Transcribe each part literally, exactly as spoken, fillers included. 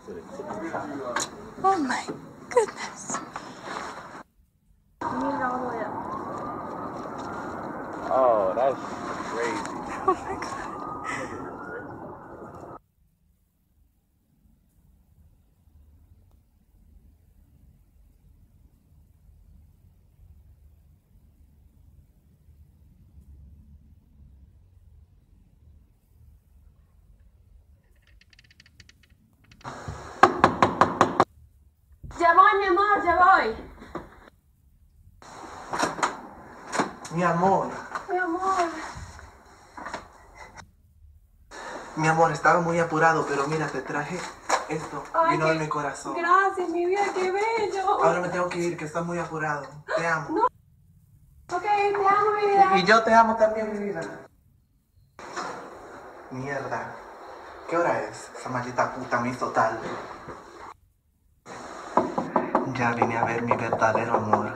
Oh my goodness. Oh, that's crazy. Oh my God. Ya voy, mi amor, ya voy. Mi amor. Mi amor. Mi amor, estaba muy apurado, pero mira, te traje esto. Ay, Vino qué- de mi corazón. Gracias, mi vida, qué bello. Ahora me tengo que ir, que está muy apurado. Te amo. No. Ok, te amo, mi vida. Y yo te amo también, mi vida. Mierda. ¿Qué hora es? Esa maldita puta me hizo tarde. Ya vine a ver mi verdadero amor.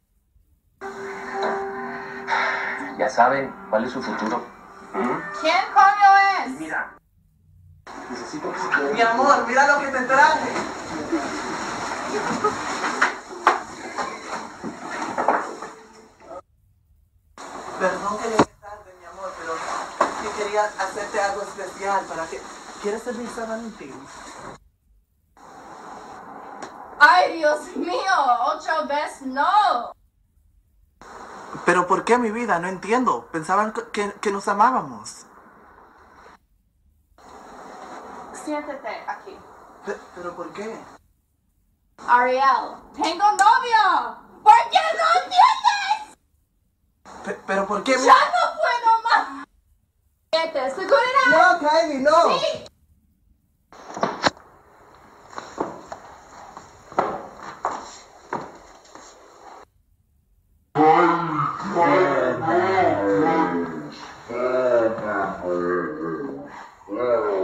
Ya saben cuál es su futuro. ¿Mm? ¿Quién coño es? Mira, necesito que se quede. Mi amor, mira lo que te traje. Perdón que llegue tarde, mi amor, pero sí quería hacerte algo especial para que... ¿Quieres servir San Valentín? Ay, Dios mío, otra vez no. ¿Pero por qué, mi vida? No entiendo. Pensaban que, que nos amábamos. Siéntate aquí. Pe- ¿Pero por qué? Ariel, tengo novio. ¿Por qué no entiendes? Pe- ¿Pero por qué? mi- Ya no puedo más. Vete, seguridad. No, Kylie, no. Sí. Yeah.